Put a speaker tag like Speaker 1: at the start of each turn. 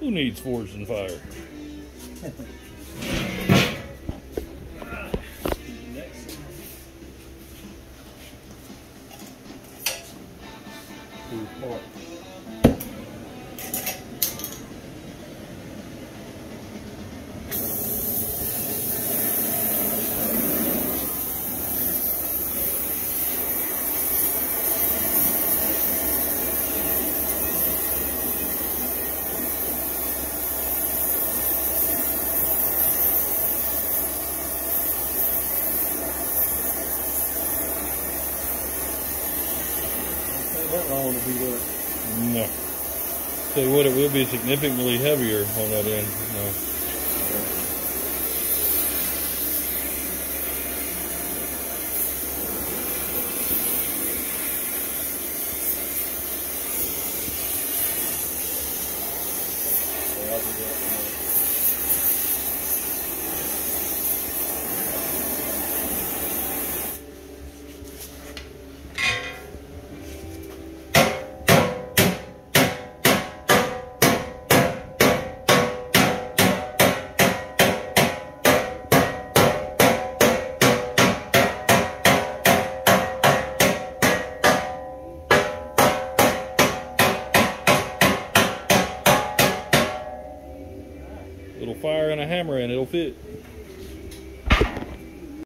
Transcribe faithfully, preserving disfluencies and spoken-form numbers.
Speaker 1: Who needs forged in fire?
Speaker 2: That long to beat up.
Speaker 1: No. Tell you what, it will be significantly heavier on that end. No.
Speaker 2: Yeah, I'll do that.
Speaker 1: Little fire and a hammer and it'll fit.